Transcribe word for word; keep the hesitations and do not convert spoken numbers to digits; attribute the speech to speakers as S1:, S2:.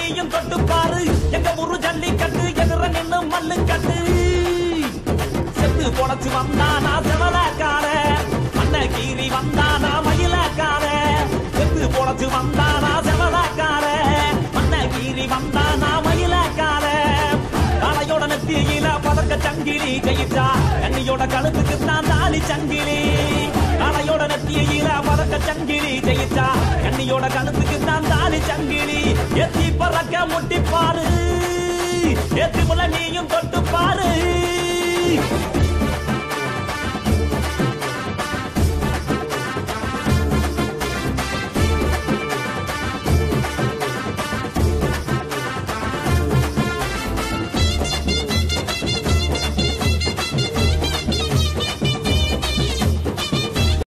S1: நீயும் தொட்டு பாரு எங்க ஒரு ஜல்லிக்கட்டு எதிர நின்னு மல்லு கட்டு செத்து பொழைச்சு வந்தானா செவலக்கார மண்ண கீறி வந்தானா மயிலக்கார செத்து பொழைச்சு வந்தானா செவலக்கார மண்ண கீறி வந்தானா மயிலக்கார காளையோட நெத்தியில பதக்க சங்கிலி கையிட்டா கண்ணியோட கழுத்துக்கு தான் தாலி சங்கிலி காளையோட நெத்தியில பதக்க சங்கிலி கையிட்டா கண்ணியோட கழுத்துக்கு தான் தாலி சங்கிலி எத்தி பறக்க முட்டி பாரு ஏத்தி முள்ள நீயும் தொட்டு பாரு